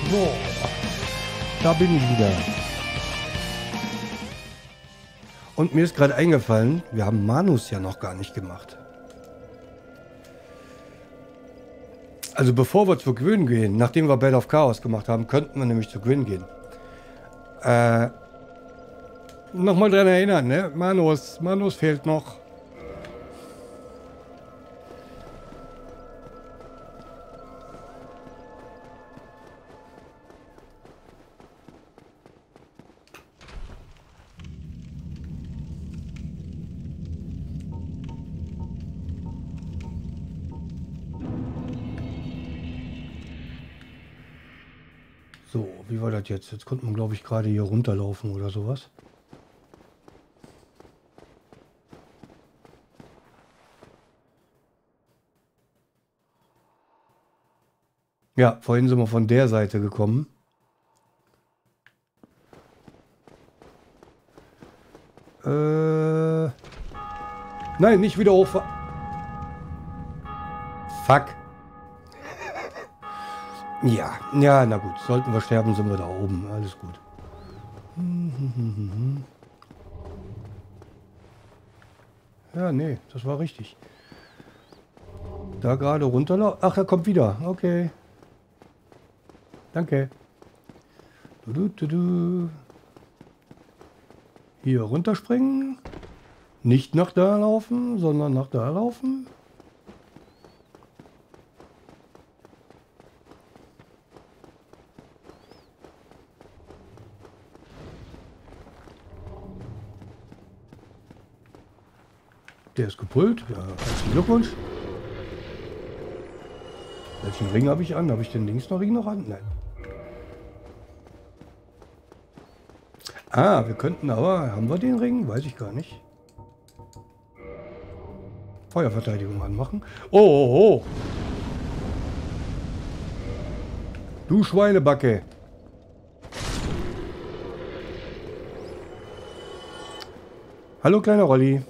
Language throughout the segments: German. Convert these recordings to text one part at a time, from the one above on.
So, da bin ich wieder. Und mir ist gerade eingefallen, wir haben Manus ja noch gar nicht gemacht. Also bevor wir zu Gwyn gehen, nachdem wir Bed of Chaos gemacht haben, könnten wir nämlich zu Gwyn gehen. Nochmal dran erinnern, ne? Manus fehlt noch. So, wie war das jetzt? Jetzt konnte man, glaube ich, gerade hier runterlaufen oder sowas. Ja, vorhin sind wir von der Seite gekommen. Nein, nicht wieder hochfahren. Fuck. Ja, na gut. Sollten wir sterben, sind wir da oben. Alles gut. Ja, nee, das war richtig. Da gerade runterlaufen. Ach, er kommt wieder. Okay. Danke. Hier runterspringen. Nicht nach da laufen, sondern nach da laufen. Der ist gepult. Ja, herzlichen Glückwunsch. Welchen Ring habe ich an? Habe ich den Ring noch an? Nein. Ah, wir könnten aber... Haben wir den Ring? Weiß ich gar nicht. Feuerverteidigung anmachen. Oh. Du Schweinebacke. Hallo, kleiner Rolli.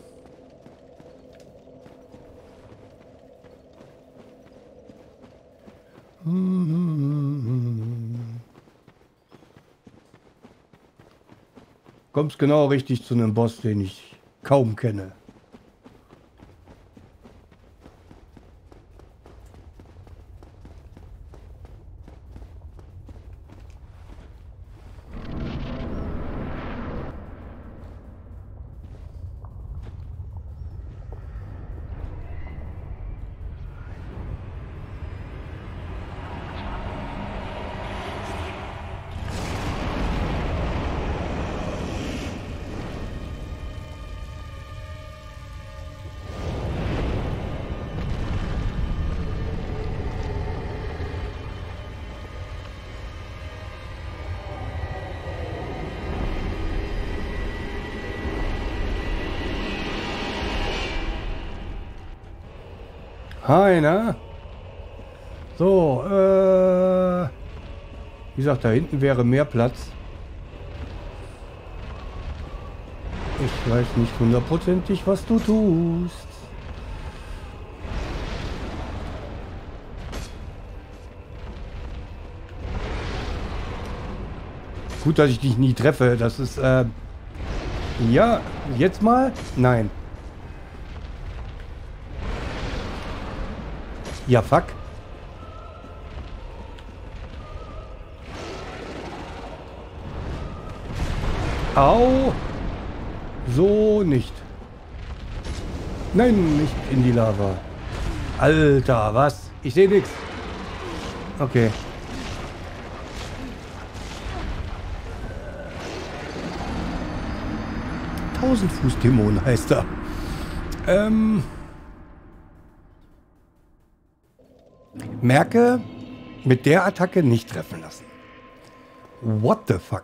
Kommst genau richtig zu einem Boss, den ich kaum kenne. Hi, na? So, wie gesagt, da hinten wäre mehr Platz. Ich weiß nicht hundertprozentig, was du tust. Gut, dass ich dich nie treffe. Das ist, ja, jetzt mal? Nein. Ja, fuck. Au. So nicht. Nein, nicht in die Lava. Alter, was? Ich sehe nichts. Okay. Tausendfuß-Dämon heißt er. Merke, mit der Attacke nicht treffen lassen. What the fuck?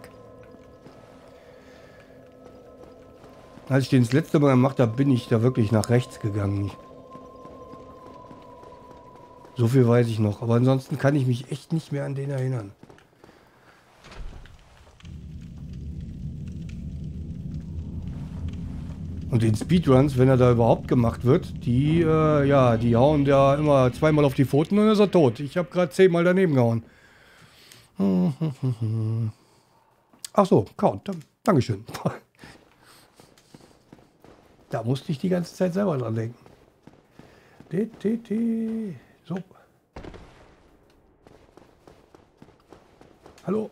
Als ich den das letzte Mal gemacht habe, bin ich da wirklich nach rechts gegangen. So viel weiß ich noch. Aber ansonsten kann ich mich echt nicht mehr an den erinnern. Und den Speedruns, wenn er da überhaupt gemacht wird, die, die hauen ja immer zweimal auf die Pfoten und dann ist er tot. Ich habe gerade 10-mal daneben gehauen. Ach so, Count. Dankeschön. Da musste ich die ganze Zeit selber dran denken. So. Hallo.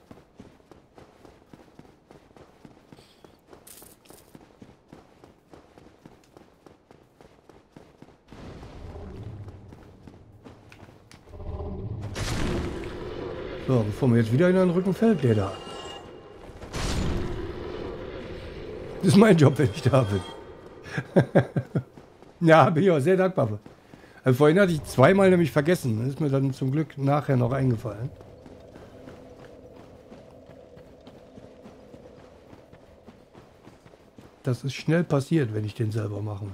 So, bevor mir jetzt wieder in den Rücken fällt, der da. Das ist mein Job, wenn ich da bin. Ja, bin ich auch sehr dankbar für. Also vorhin hatte ich zweimal nämlich vergessen. Das ist mir dann zum Glück nachher noch eingefallen. Das ist schnell passiert, wenn ich den selber mache.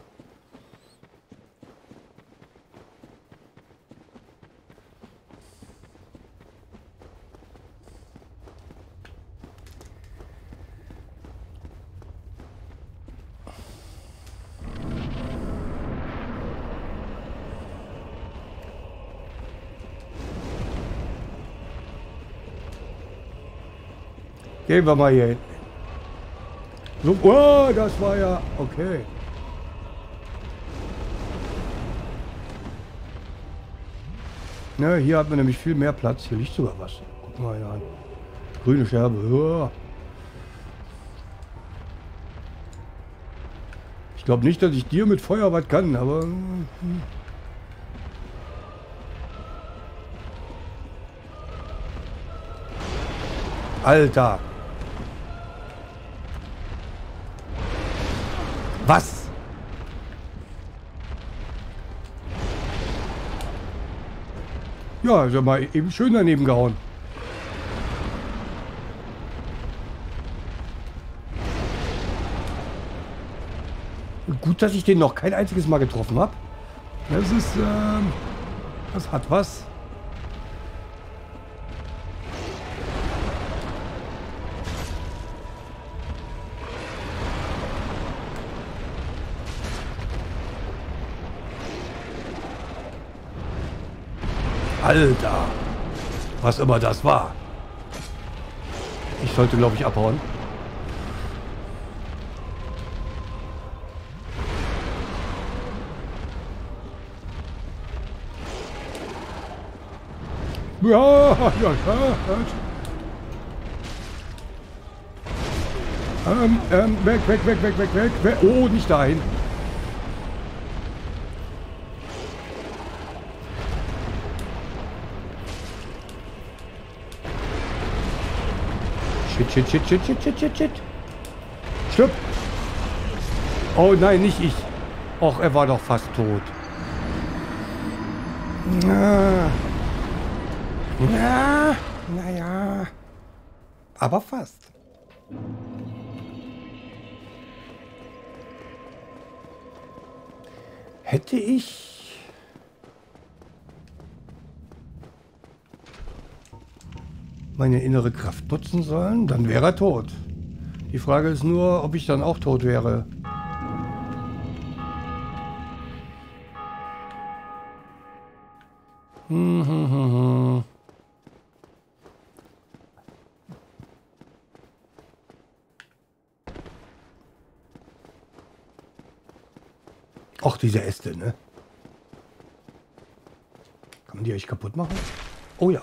Gehen wir mal hier hin. So, oh, das war ja... Okay. Ne, hier hat man nämlich viel mehr Platz. Hier liegt sogar was. Guck mal hier an. Grüne Scherbe. Oh. Ich glaube nicht, dass ich dir mit Feuer was kann, aber... Alter. Was? Ja, also mal eben schön daneben gehauen. Gut, dass ich den noch kein einziges Mal getroffen habe. Das ist, das hat was. Alter, was immer das war. Ich sollte, glaube ich, abhauen. Ja, weg. Oh, nicht dahin. Shit. Stirb. Oh nein, nicht ich. Och, er war doch fast tot. Naja. Aber fast. Hätte ich... meine innere Kraft nutzen sollen, dann wäre er tot. Die Frage ist nur, ob ich dann auch tot wäre. Och, diese Äste, ne? Kann man die echt kaputt machen? Oh ja.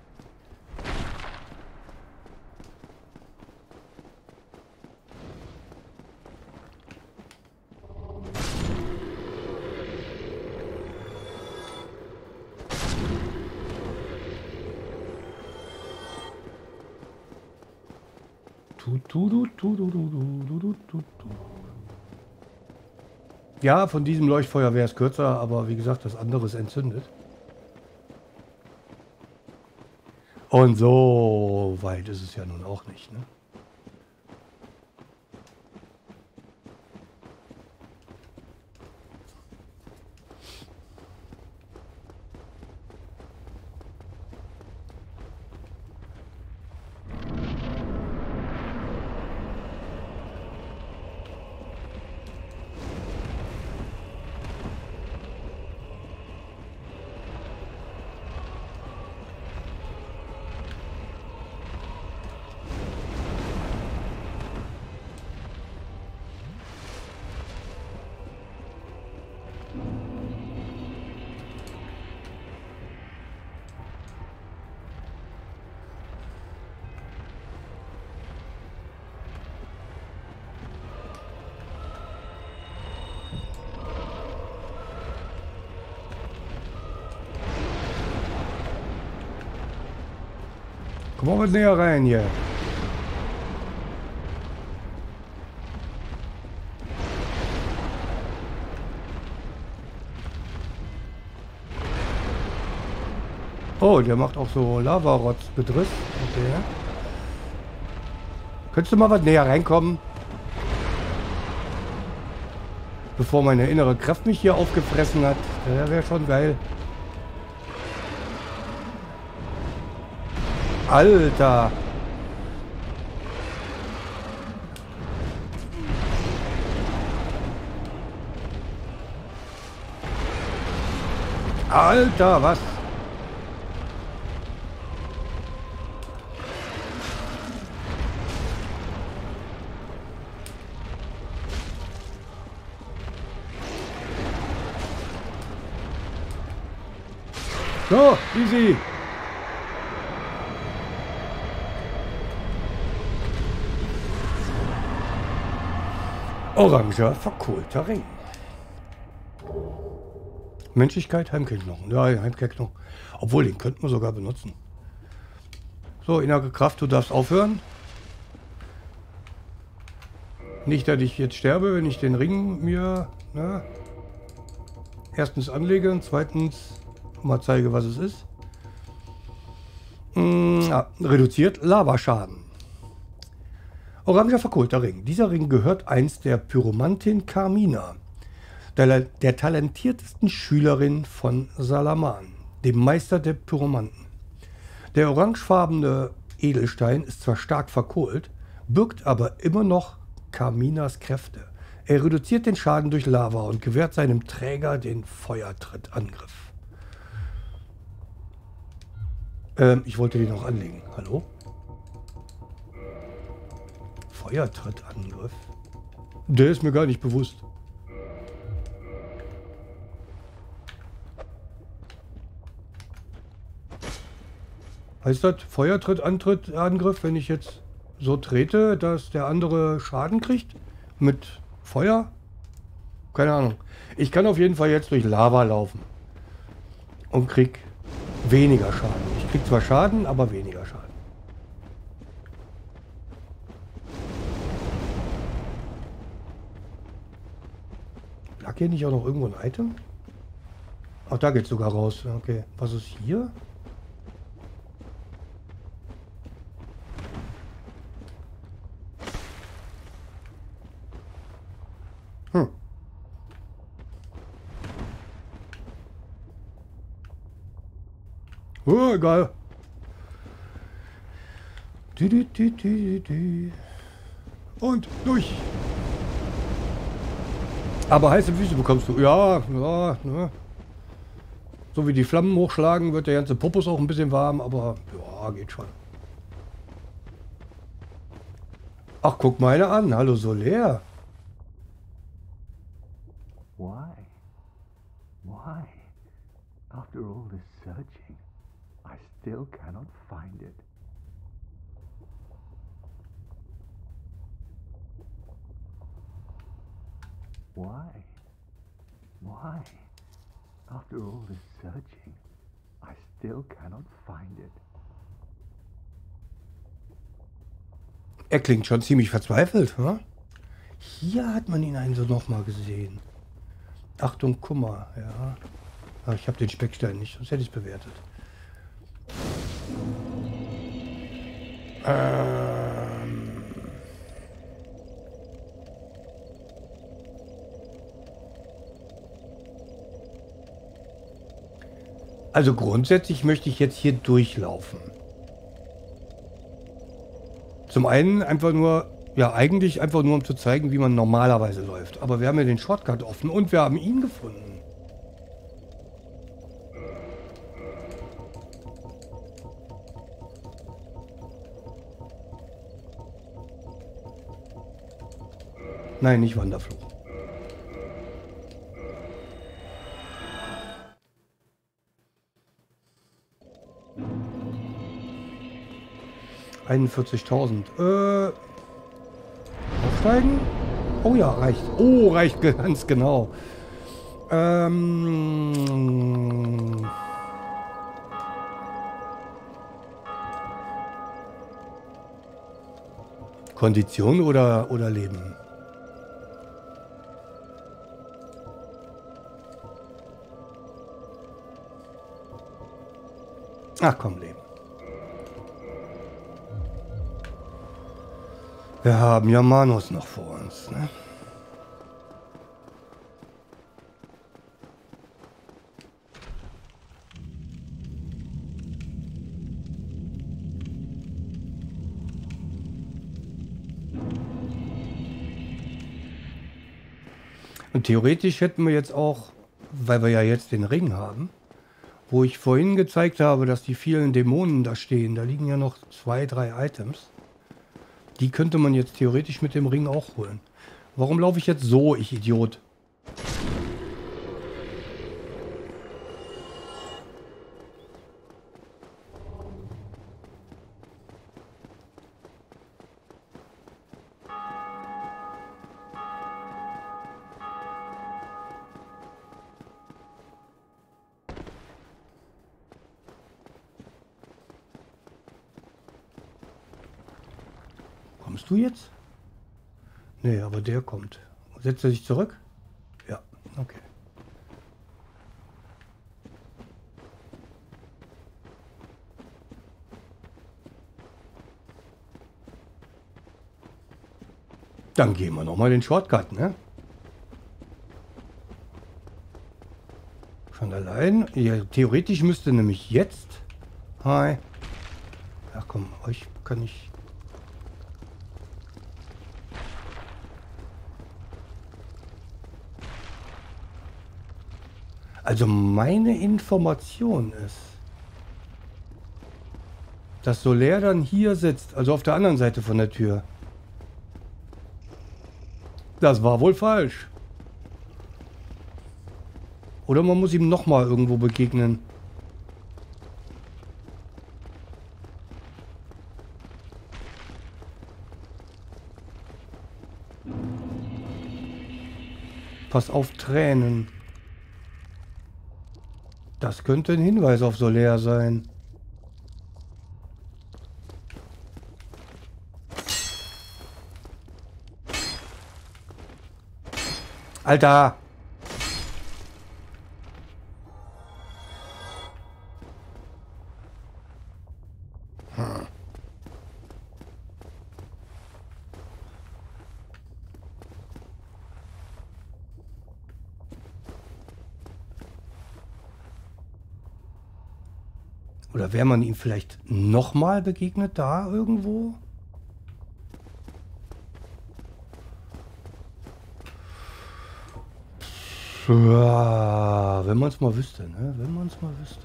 Ja, von diesem Leuchtfeuer wäre es kürzer, aber wie gesagt, das andere ist entzündet. Und so weit ist es ja nun auch nicht, ne? Komm mal was näher rein hier. Oh, der macht auch so Lavarotzbedriss. Okay. Könntest du mal was näher reinkommen? Bevor meine innere Kraft mich hier aufgefressen hat. Der wäre schon geil. Alter! Alter, was? So, easy. Oranger, verkohlter Ring. Menschlichkeit, Heimkehrknochen. Ja, Heimkehrknochen. Obwohl, den könnten wir sogar benutzen. So, innere Kraft, du darfst aufhören. Nicht, dass ich jetzt sterbe, wenn ich den Ring mir erstens anlege und zweitens mal zeige, was es ist. Reduziert Lavaschaden. Oranger verkohlter Ring. Dieser Ring gehört einst der Pyromantin Carmina, der talentiertesten Schülerin von Salaman, dem Meister der Pyromanten. Der orangefarbene Edelstein ist zwar stark verkohlt, birgt aber immer noch Carminas Kräfte. Er reduziert den Schaden durch Lava und gewährt seinem Träger den Feuertrittangriff. Ich wollte den noch anlegen. Hallo? Feuertrittangriff? Der ist mir gar nicht bewusst. Heißt das Feuertrittangriff, wenn ich jetzt so trete, dass der andere Schaden kriegt? Mit Feuer? Keine Ahnung. Ich kann auf jeden Fall jetzt durch Lava laufen. Und krieg weniger Schaden. Ich krieg zwar Schaden, aber weniger Schaden. Lag hier nicht auch noch irgendwo ein Item? Ach, da geht's sogar raus. Okay. Was ist hier? Oh, egal. Und durch. Aber heiße Füße bekommst du. Ja, ja, ne. So wie die Flammen hochschlagen, wird der ganze Popos auch ein bisschen warm, aber ja, geht schon. Ach, guck mal eine an. Hallo Soler. Why? Why? After all this searching, I still cannot find it. Why? Why? After all this searching, I still cannot find it. Er klingt schon ziemlich verzweifelt, hm? Hier hat man ihn also noch mal gesehen. Achtung, Kummer, ja. Ach, ich habe den Speckstein nicht, sonst hätte ich es bewertet. Also grundsätzlich möchte ich jetzt hier durchlaufen. Zum einen einfach nur, ja eigentlich einfach nur um zu zeigen, wie man normalerweise läuft. Aber wir haben ja den Shortcut offen und wir haben ihn gefunden. Nein, nicht Wanderfluch. $41.000. Aufsteigen? Oh ja, reicht. Oh, reicht ganz genau. Kondition oder Leben? Ach komm, Leben. Wir haben ja Manus noch vor uns, ne? Und theoretisch hätten wir jetzt auch, weil wir ja jetzt den Ring haben, wo ich vorhin gezeigt habe, dass die vielen Dämonen da stehen, da liegen ja noch 2, 3 Items. Die könnte man jetzt theoretisch mit dem Ring auch holen. Warum laufe ich jetzt so, ich Idiot? Kommst du jetzt? Nee, aber der kommt. Setzt er sich zurück? Ja, okay. Dann gehen wir nochmal den Shortcut, ne? Von allein. Ja, theoretisch müsste nämlich jetzt... Hi. Ach komm, euch kann ich... Also meine Information ist, dass Solaire dann hier sitzt, also auf der anderen Seite von der Tür. Das war wohl falsch. Oder man muss ihm nochmal irgendwo begegnen. Pass auf, Tränen. Das könnte ein Hinweis auf Solaire sein. Alter! Oder wäre man ihm vielleicht nochmal begegnet da irgendwo? Ja, wenn man es mal wüsste, ne? Wenn man es mal wüsste.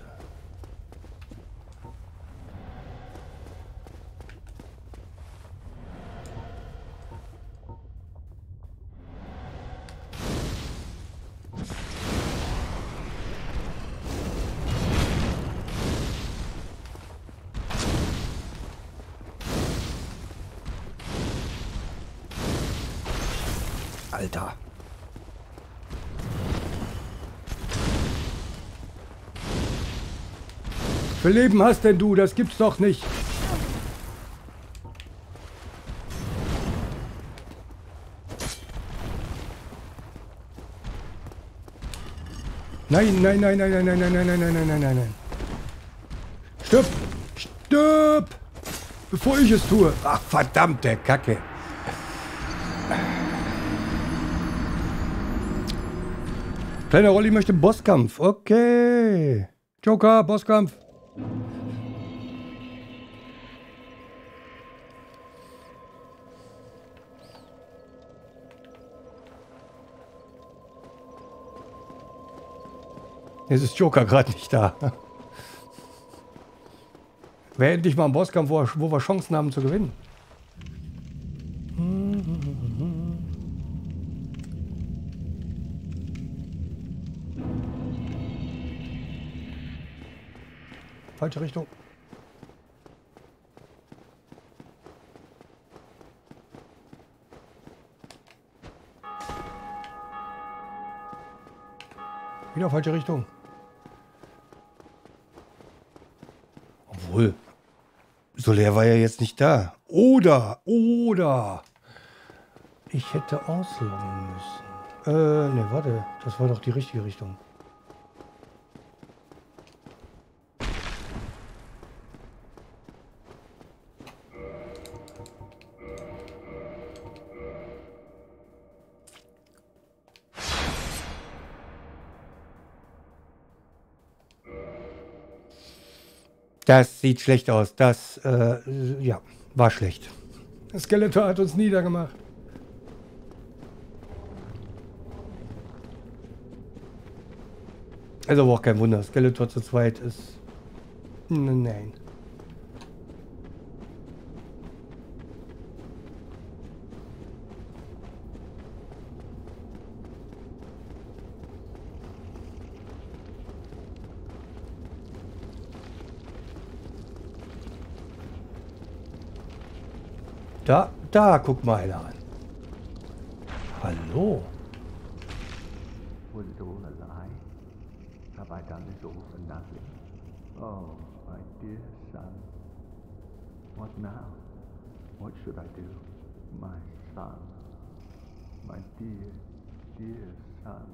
Alter. Für Leben hast denn du? Das gibt's doch nicht. Nein, nein, nein, nein, nein, nein, nein, nein, nein, nein, nein, nein, nein, nein. Stirb! Stirb! Bevor ich es tue. Ach, verdammte Kacke. Kleiner Rolli möchte Bosskampf. Okay. Joker, Bosskampf. Jetzt ist Joker gerade nicht da. Wäre endlich mal ein Bosskampf, wo wir Chancen haben zu gewinnen. Falsche Richtung. Wieder falsche Richtung. Obwohl, Solaire war ja jetzt nicht da. Oder ich hätte ausloggen müssen. Ne, warte. Das war doch die richtige Richtung. Das sieht schlecht aus. Das, ja, war schlecht. Das Skeletor hat uns niedergemacht. Also aber auch kein Wunder. Skeletor zu zweit ist... Nein. Da, guck mal einer an. Hallo. Was it all a lie? Have I done this all for nothing? Oh, my dear son. What now? What should I do? My son. My dear, dear son.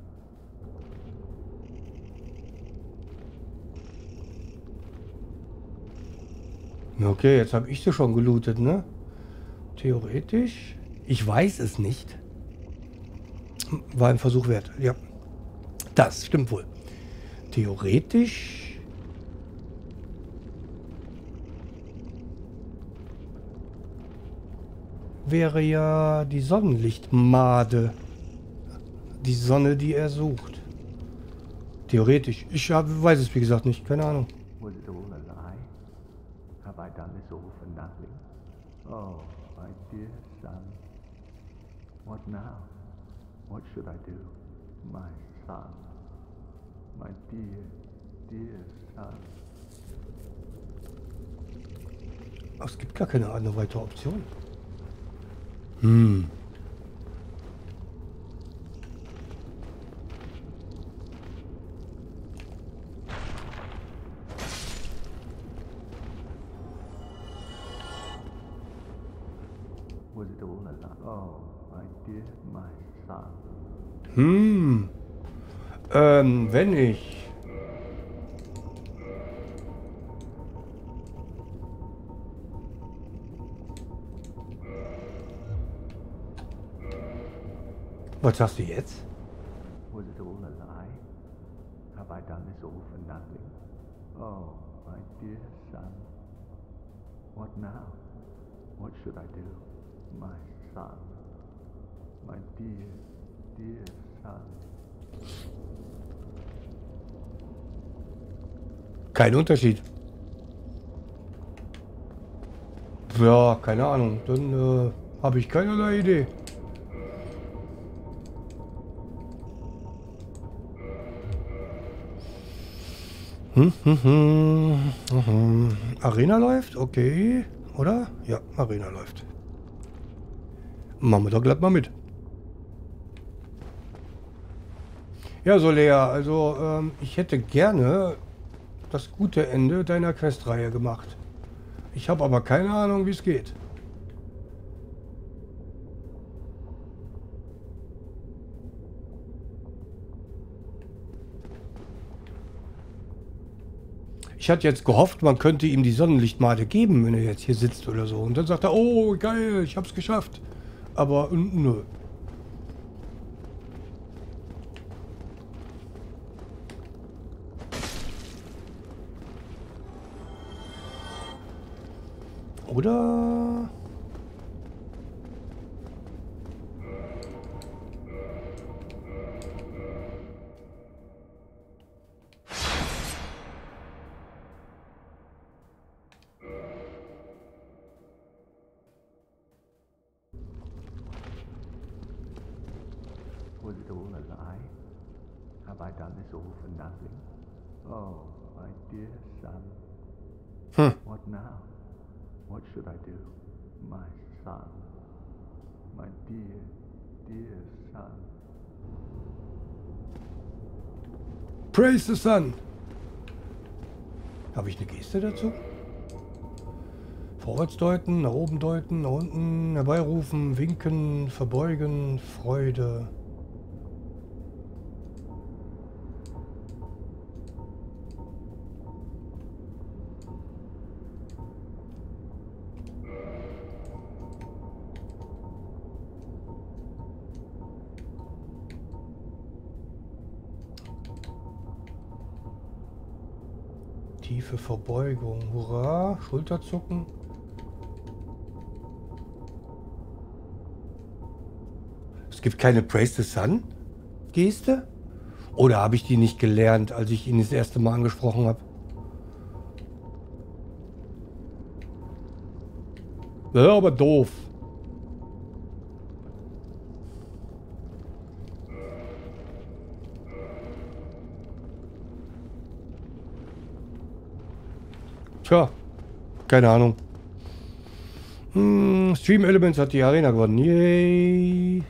Okay, jetzt habe ich sie schon gelootet, ne? Theoretisch. Ich weiß es nicht. War ein Versuch wert. Ja. Das stimmt wohl. Theoretisch. Wäre ja die Sonnenlichtmade. Die Sonne, die er sucht. Theoretisch. Ich weiß es wie gesagt nicht. Keine Ahnung. Was it all a lie? Have I done this all for nothing? Oh, my dear son. What now? What should I do? My son. My dear, dear son. Ach, es gibt gar keine andere weitere Option. Was it all a lie? Oh, my dear, my son. Wenn ich... Was sagst du jetzt? Was it all a lie? Have I done this all for nothing? Oh, my dear son. What now? What should I do? My son. My dear, dear son. Kein Unterschied. Ja, keine Ahnung. Dann habe ich keinerlei Idee. Arena läuft? Okay. Oder? Ja, Arena läuft. Machen wir doch glatt mal mit. Ja, so Lea, also ich hätte gerne das gute Ende deiner Questreihe gemacht. Ich habe aber keine Ahnung, wie es geht. Ich hatte jetzt gehofft, man könnte ihm die Sonnenlichtmade geben, wenn er jetzt hier sitzt oder so. Und dann sagt er, oh geil, ich hab's geschafft. Aber nö. Oder... Was it all a lie? Have I done this all for nothing? Oh, my dear son. What now? What should I do? My son. My dear, dear son. Praise the Sun. Habe ich eine Geste dazu? Vorwärts deuten, nach oben deuten, nach unten, herbeirufen, winken, verbeugen, Freude. Tiefe Verbeugung. Hurra. Schulterzucken. Es gibt keine Praise the Sun Geste? Oder habe ich die nicht gelernt, als ich ihn das erste Mal angesprochen habe? Ja, aber doof. Tja, keine Ahnung. Stream Elements hat die Arena gewonnen. Yay.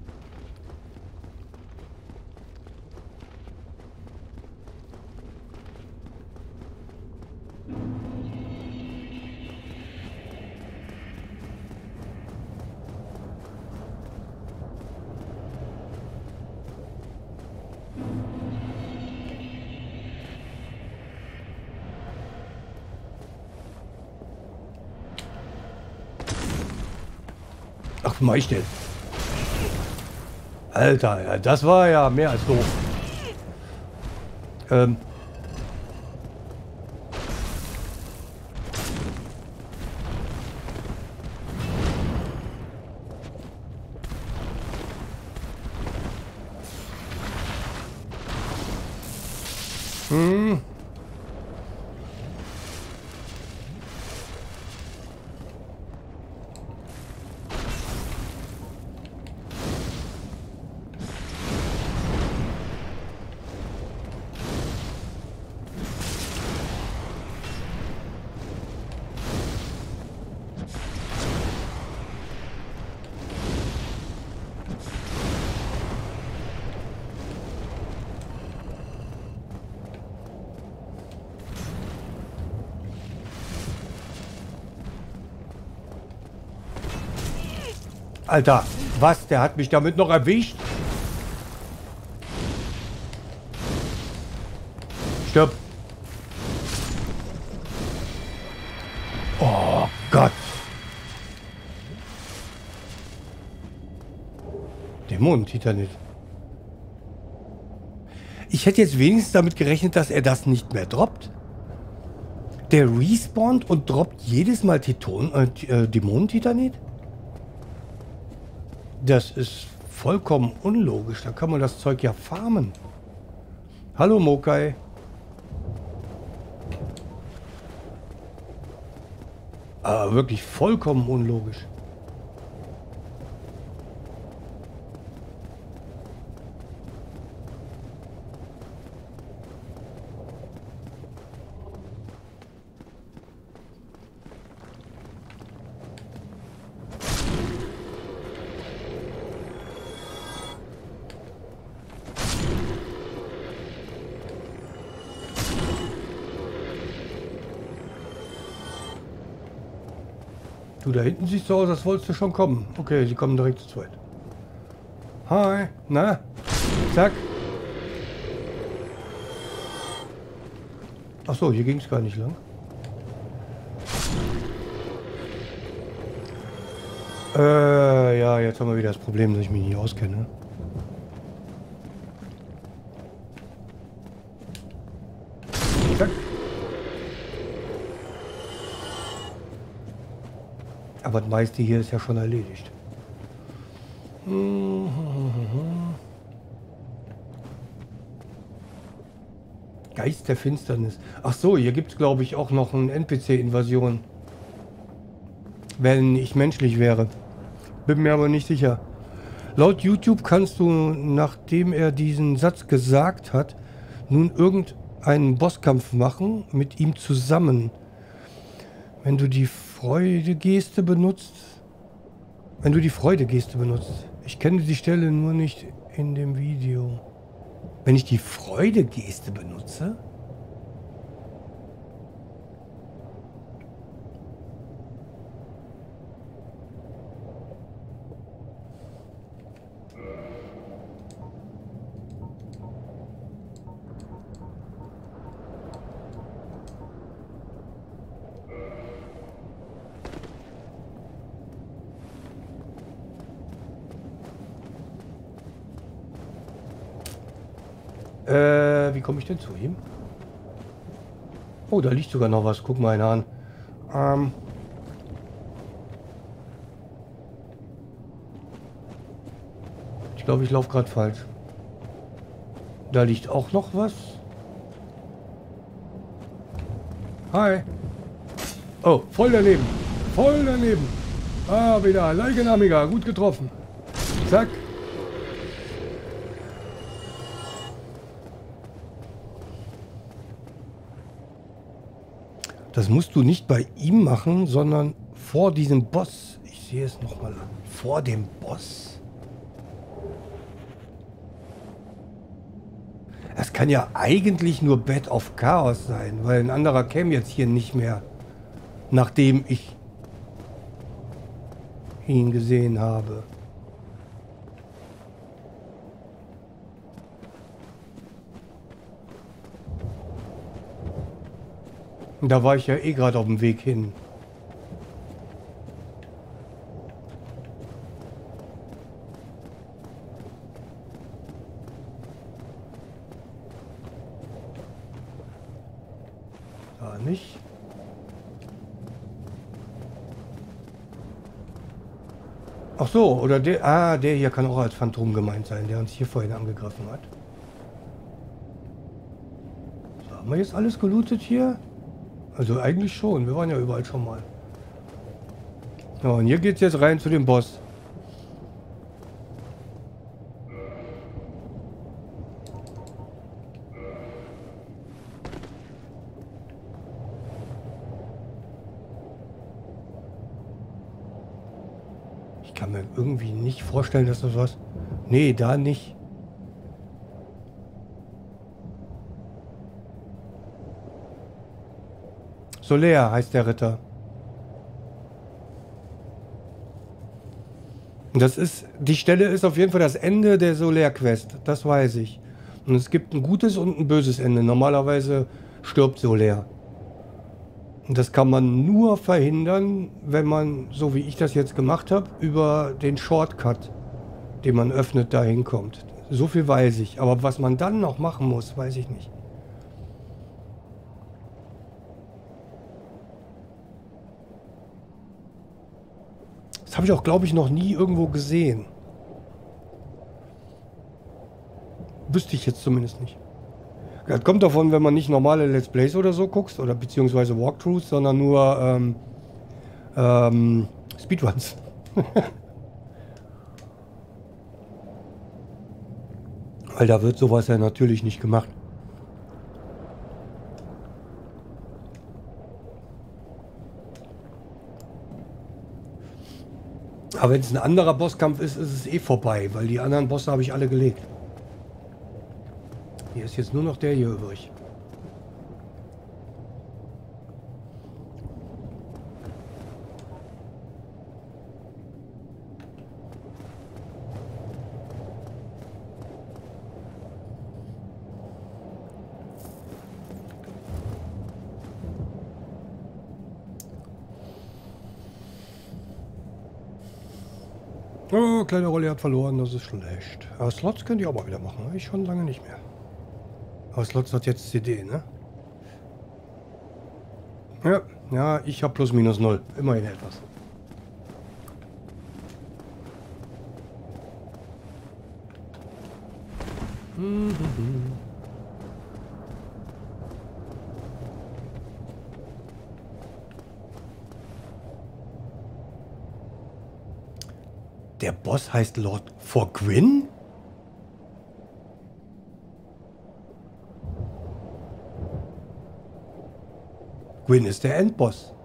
Ach, mach ich denn? Alter, ja, das war ja mehr als doof. Alter, was? Der hat mich damit noch erwischt? Stirb. Oh Gott. Dämonen-Titanit. Ich hätte jetzt wenigstens damit gerechnet, dass er das nicht mehr droppt. Der respawnt und droppt jedes Mal Dämonen-Titanit? Das ist vollkommen unlogisch. Da kann man das Zeug ja farmen. Hallo Mokai. Aber wirklich vollkommen unlogisch. Du, da hinten siehst du aus, als wolltest du schon kommen. Okay, sie kommen direkt zu zweit. Hi, na? Zack. Ach so, hier ging es gar nicht lang. Ja, jetzt haben wir wieder das Problem, dass ich mich nicht auskenne. Zack. Aber das meiste hier ist ja schon erledigt. Geist der Finsternis. Ach so, hier gibt es, glaube ich, auch noch eine NPC-Invasion. Wenn ich menschlich wäre. Bin mir aber nicht sicher. Laut YouTube kannst du, nachdem er diesen Satz gesagt hat, nun irgendeinen Bosskampf machen mit ihm zusammen. Wenn du die Freude-Geste benutzt. Wenn du die Freude-Geste benutzt. Ich kenne die Stelle nur nicht in dem Video. Wenn ich die Freude-Geste benutze? Wie komme ich denn zu ihm? Oh, da liegt sogar noch was. Guck mal einer an. Ich glaube, ich laufe gerade falsch. Da liegt auch noch was. Hi. Oh, voll daneben. Voll daneben. Ah, wieder. Leigenamiger. Gut getroffen. Zack. Das musst du nicht bei ihm machen, sondern vor diesem Boss. Ich sehe es nochmal an. Vor dem Boss. Das kann ja eigentlich nur Bed of Chaos sein, weil ein anderer käme jetzt hier nicht mehr, nachdem ich ihn gesehen habe. Und da war ich ja eh gerade auf dem Weg hin. Da nicht. Ach so, oder der... Ah, der hier kann auch als Phantom gemeint sein, der uns hier vorhin angegriffen hat. So, haben wir jetzt alles gelootet hier? Also eigentlich schon, wir waren ja überall schon mal. Ja, und hier geht's jetzt rein zu dem Boss. Ich kann mir irgendwie nicht vorstellen, dass das was... Nee, da nicht. Solaire heißt der Ritter. Und das ist... Die Stelle ist auf jeden Fall das Ende der Solaire-Quest. Das weiß ich. Und es gibt ein gutes und ein böses Ende. Normalerweise stirbt Solaire. Und das kann man nur verhindern, wenn man, so wie ich das jetzt gemacht habe, über den Shortcut, den man öffnet, da hinkommt. So viel weiß ich. Aber was man dann noch machen muss, weiß ich nicht. Das habe ich auch, glaube ich, noch nie irgendwo gesehen. Wüsste ich jetzt zumindest nicht. Das kommt davon, wenn man nicht normale Let's Plays oder so guckst, oder beziehungsweise Walkthroughs, sondern nur Speedruns. Weil da wird sowas ja natürlich nicht gemacht. Aber wenn es ein anderer Bosskampf ist, ist es eh vorbei, weil die anderen Bosse habe ich alle gelegt. Hier ist jetzt nur noch der hier übrig. Oh, kleine Rolle hat verloren, das ist schlecht. Aber Slots könnt ihr auch mal wieder machen, habe ich schon lange nicht mehr. Aber Slots hat jetzt CD, ne? Ja, ja, ich habe plus minus 0. Immerhin etwas. Der Boss heißt Lord for Gwyn? Gwyn ist der Endboss.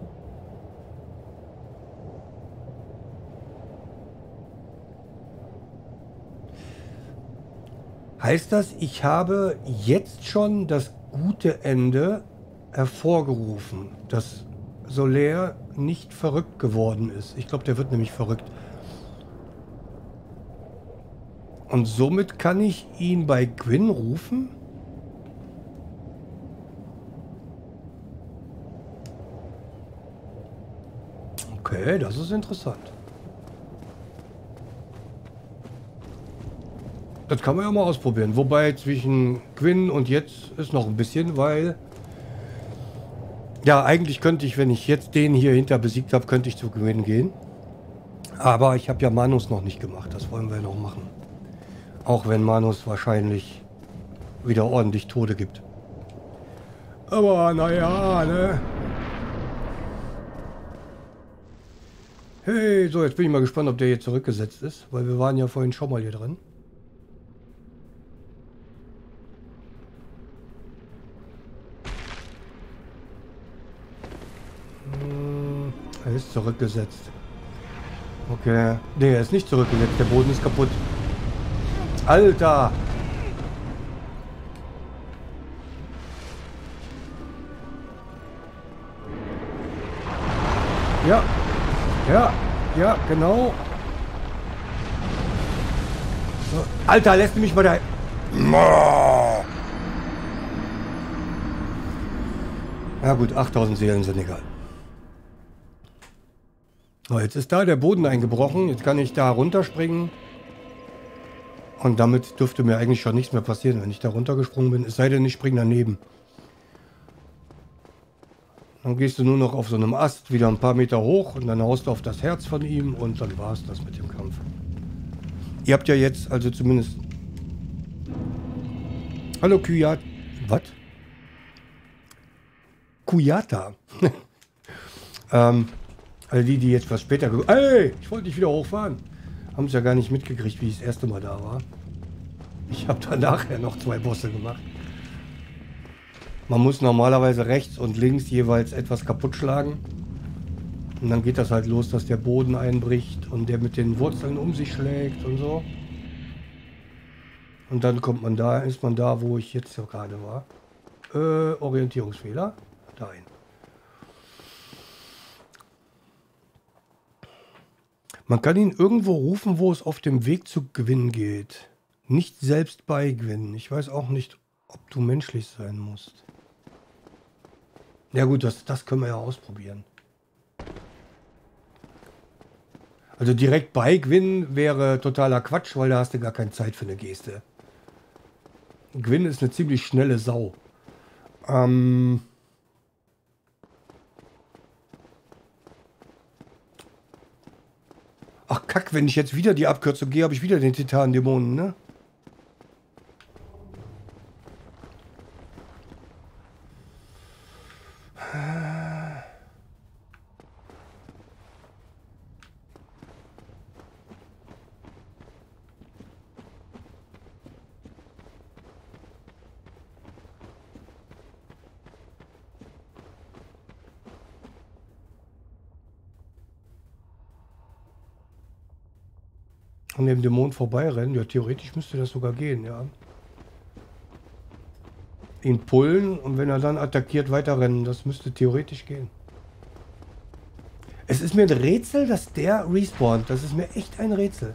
Heißt das, ich habe jetzt schon das gute Ende hervorgerufen, dass Solaire nicht verrückt geworden ist? Ich glaube, der wird nämlich verrückt. Und somit kann ich ihn bei Gwyn rufen? Okay, das ist interessant. Das kann man ja mal ausprobieren. Wobei zwischen Gwyn und jetzt ist noch ein bisschen, weil... Ja, eigentlich könnte ich, wenn ich jetzt den hier hinter besiegt habe, könnte ich zu Gwyn gehen. Aber ich habe ja Manus noch nicht gemacht. Das wollen wir noch machen. Auch wenn Manus wahrscheinlich wieder ordentlich Tode gibt. Aber naja, ne? Hey, so, jetzt bin ich mal gespannt, ob der hier zurückgesetzt ist. Weil wir waren ja vorhin schon mal hier drin. Er ist zurückgesetzt. Okay. Nee, er ist nicht zurückgesetzt. Der Boden ist kaputt. Alter! Ja. Ja. Ja, genau. So. Alter, lässt du mich mal da... Ja gut, 8000 Seelen sind egal. So, jetzt ist da der Boden eingebrochen. Jetzt kann ich da runterspringen. Und damit dürfte mir eigentlich schon nichts mehr passieren, wenn ich da runtergesprungen bin. Es sei denn, ich springe daneben. Dann gehst du nur noch auf so einem Ast wieder ein paar Meter hoch und dann haust du auf das Herz von ihm und dann war es das mit dem Kampf. Ihr habt ja jetzt also zumindest... Hallo Kuyat... Was? Kuyata. Also die jetzt was später... Ey, ich wollte dich wieder hochfahren. Haben es ja gar nicht mitgekriegt, wie ich das erste Mal da war. Ich habe dann nachher noch 2 Bosse gemacht. Man muss normalerweise rechts und links jeweils etwas kaputt schlagen. Und dann geht das halt los, dass der Boden einbricht und der mit den Wurzeln um sich schlägt und so. Und dann kommt man da, ist man da, wo ich jetzt gerade war. Orientierungsfehler. Dahin. Man kann ihn irgendwo rufen, wo es auf dem Weg zu Gwyn geht. Nicht selbst bei Gwyn. Ich weiß auch nicht, ob du menschlich sein musst. Ja gut, das können wir ja ausprobieren. Also direkt bei Gwyn wäre totaler Quatsch, weil da hast du gar keine Zeit für eine Geste. Gwyn ist eine ziemlich schnelle Sau. Ach kack, wenn ich jetzt wieder die Abkürzung gehe, habe ich wieder den Titan-Dämonen, ne? An dem Dämon vorbeirennen? Ja, theoretisch müsste das sogar gehen, ja. Ihn pullen und wenn er dann attackiert, weiterrennen. Das müsste theoretisch gehen. Es ist mir ein Rätsel, dass der respawnt. Das ist mir echt ein Rätsel.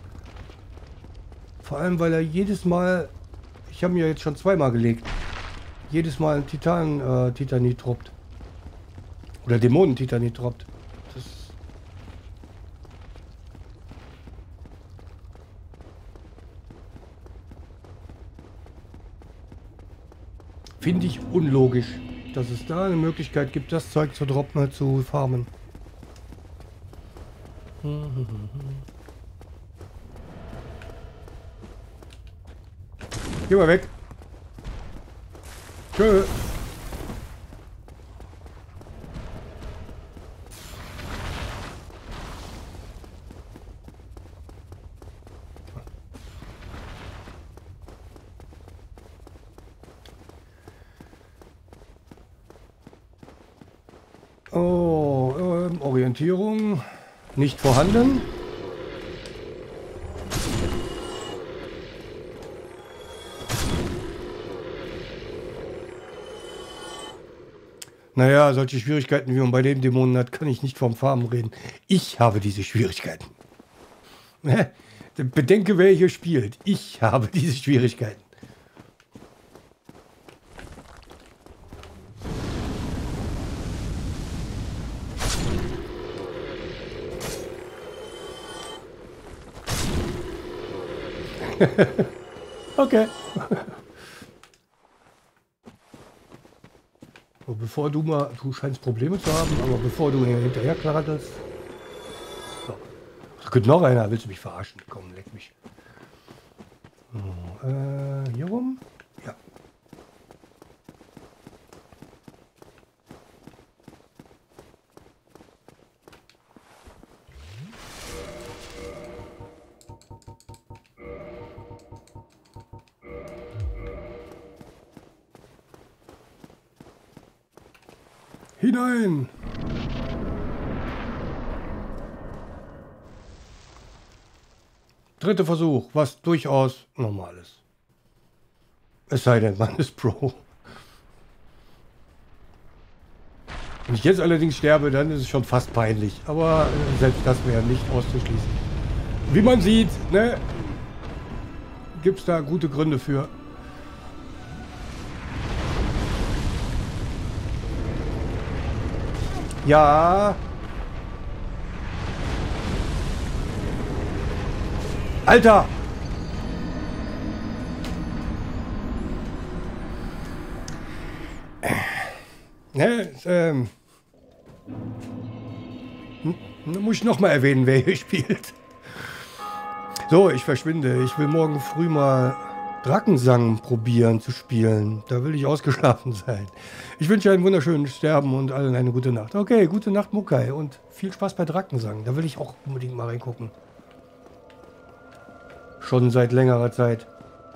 Vor allem, weil er jedes Mal... Ich habe mir jetzt schon 2-mal gelegt. Jedes Mal ein Titanit droppt. Oder Dämonen-Titanit droppt. Das... Finde ich unlogisch, dass es da eine Möglichkeit gibt, das Zeug zu droppen, zu farmen. Geh mal weg. Tschö. Oh, Orientierung nicht vorhanden. Naja, solche Schwierigkeiten, wie man bei den Dämonen hat, kann ich nicht vom Farmen reden. Ich habe diese Schwierigkeiten. Bedenke, wer hier spielt. Ich habe diese Schwierigkeiten. Okay. So, bevor du scheinst Probleme zu haben, aber bevor du hier hinterher klartest. So. Da könnte noch einer, willst du mich verarschen? Komm, leck mich. So, hier rum? Ja. Hinein! Dritter Versuch, was durchaus normal ist. Es sei denn, man ist Pro. Wenn ich jetzt allerdings sterbe, dann ist es schon fast peinlich. Aber selbst das wäre nicht auszuschließen. Wie man sieht, ne, gibt es da gute Gründe für. Ja. Alter! Ne, muss ich noch mal erwähnen, wer hier spielt. So, ich verschwinde. Ich will morgen früh mal Drakensang probieren zu spielen. Da will ich ausgeschlafen sein. Ich wünsche einen wunderschönen Sterben und allen eine gute Nacht. Okay, gute Nacht, Mukai. Und viel Spaß bei Drakensang. Da will ich auch unbedingt mal reingucken. Schon seit längerer Zeit.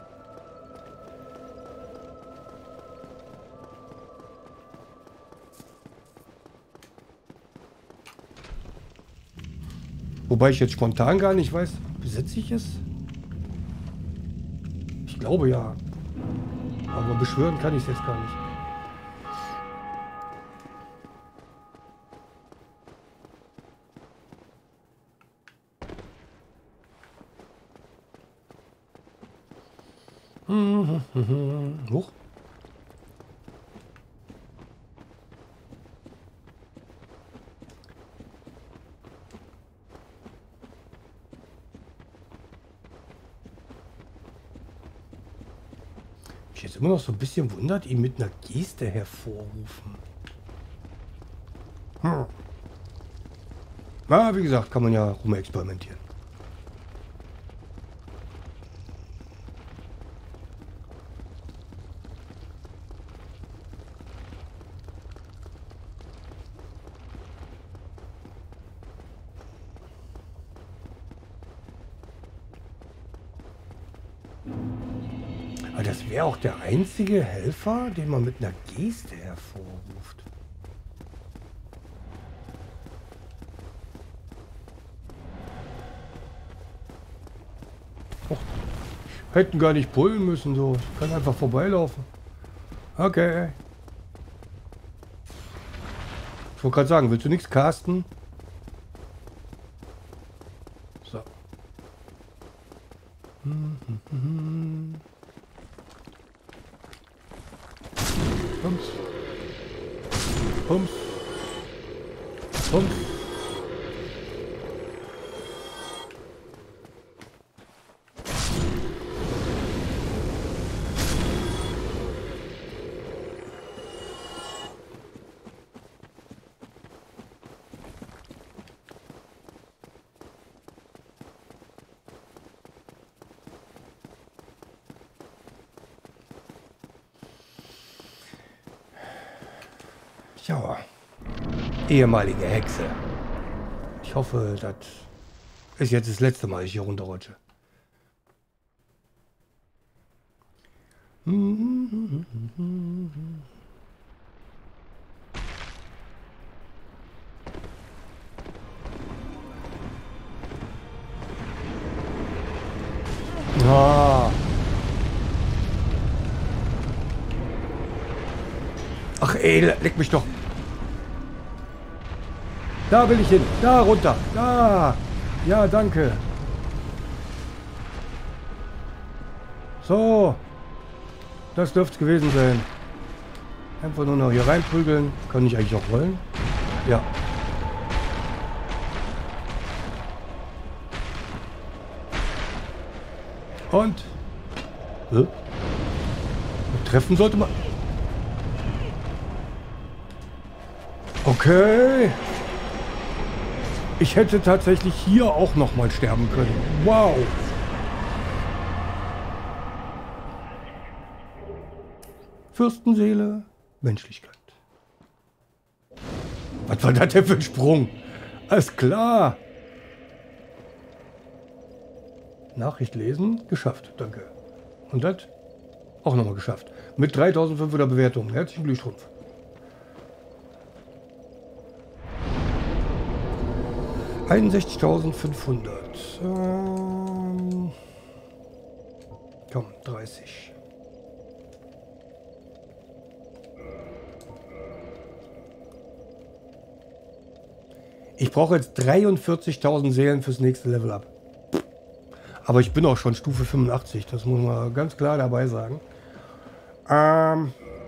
Wobei ich jetzt spontan gar nicht weiß, besitze ich es? Ich glaube ja. Aber beschwören kann ich es jetzt gar nicht. Hoch. Ich jetzt immer noch so ein bisschen wundert, ihn mit einer Geste hervorrufen. Na, wie gesagt, kann man ja rumexperimentieren. Aber das wäre auch der einzige Helfer, den man mit einer Geste hervorruft. Och, hätten gar nicht pullen müssen, so. Ich kann einfach vorbeilaufen. Okay. Ich wollte gerade sagen, willst du nichts casten? So. Pumps. Pumps. Pumps. Ja, ehemalige Hexe. Ich hoffe, das ist jetzt das letzte Mal, ich hier runterrutsche. Ah. Ach ey, leck mich doch. Da will ich hin. Da runter. Da. Ja, danke. So. Das dürfte es gewesen sein. Einfach nur noch hier reinprügeln. Kann ich eigentlich auch rollen? Ja. Und Treffen sollte man... Okay. Ich hätte tatsächlich hier auch noch mal sterben können. Wow. Fürstenseele, Menschlichkeit. Was war das denn für ein Sprung? Alles klar. Nachricht lesen, geschafft, danke. Und das auch nochmal geschafft. Mit 3500 Bewertungen. Herzlichen Glühstrumpf. $61.500. Komm, 30. Ich brauche jetzt 43.000 Seelen fürs nächste Level up. Aber ich bin auch schon Stufe 85. Das muss man ganz klar dabei sagen. Ach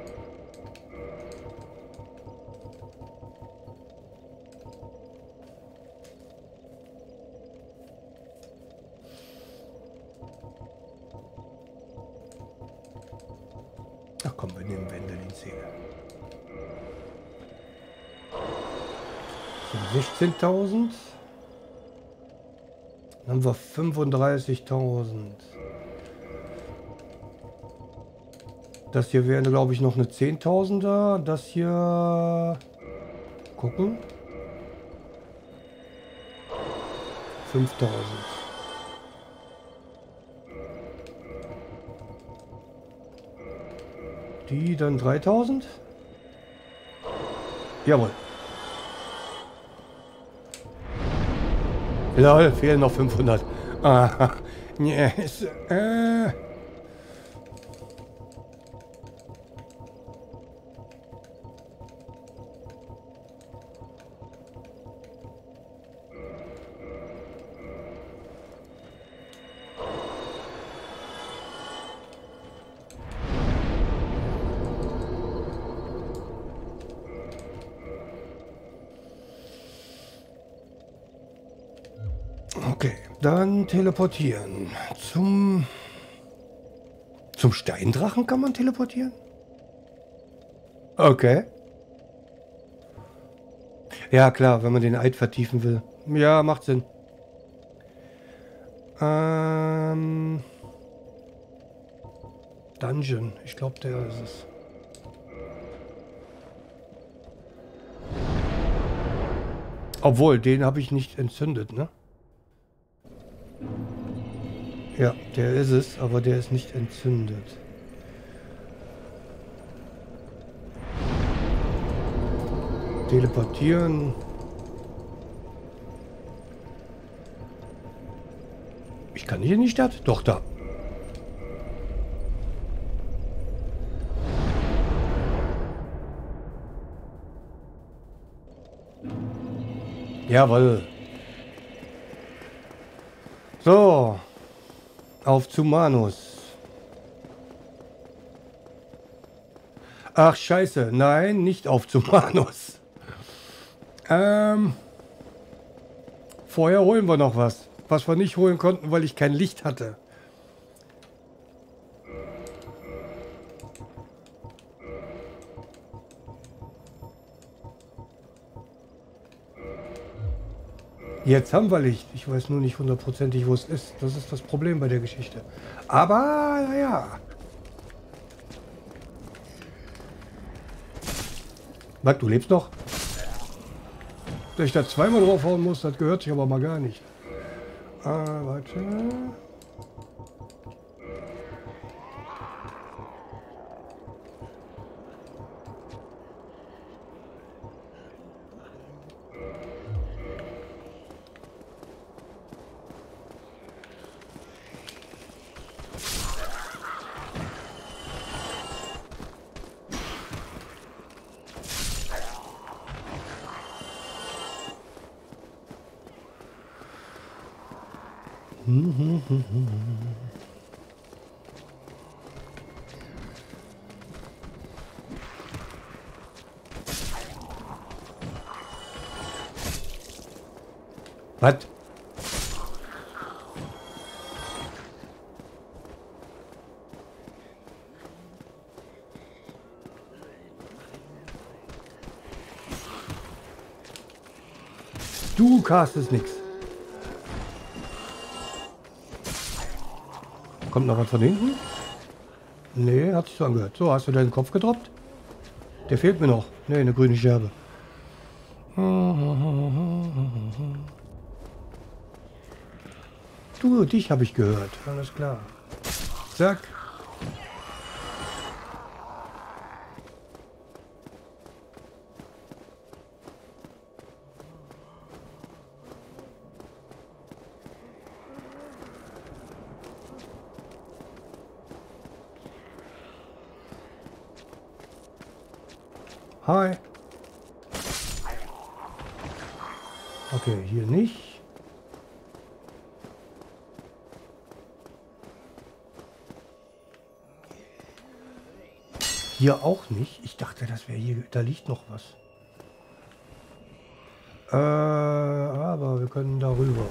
komm, wir nehmen Wendelin-Seele. 16.000. Dann haben wir 35.000. Das hier wäre, glaube ich, noch eine 10.000er. Das hier... Gucken. 5.000. Die dann 3.000. Jawohl. Lol, fehlen noch 500. Ah, yes. Okay, dann teleportieren. Zum Steindrachen kann man teleportieren? Okay. Ja, klar, wenn man den Eid vertiefen will. Ja, macht Sinn. Dungeon. Ich glaube, der ist es. Obwohl, den habe ich nicht entzündet, ne? Ja, der ist es, aber der ist nicht entzündet. Teleportieren. Ich kann nicht in die Stadt? Doch, da. Jawohl. So. Auf zu Manus. Ach, scheiße. Nein, nicht auf zu Manus. Vorher holen wir noch was. Was wir nicht holen konnten, weil ich kein Licht hatte. Jetzt haben wir Licht. Ich weiß nur nicht hundertprozentig, wo es ist. Das ist das Problem bei der Geschichte. Aber, naja. Was, du lebst noch? Dass ich da zweimal draufhauen muss, das gehört sich aber mal gar nicht. Warte. Was? Du castest nix. Kommt noch was von hinten? Nee, hat sich so angehört. So, hast du deinen Kopf gedroppt? Der fehlt mir noch. Nee, eine grüne Scherbe. Du, dich habe ich gehört. Alles klar. Zack. Hi. Okay, hier nicht. Hier auch nicht. Ich dachte, das wäre hier. Da liegt noch was. Aber wir können darüber.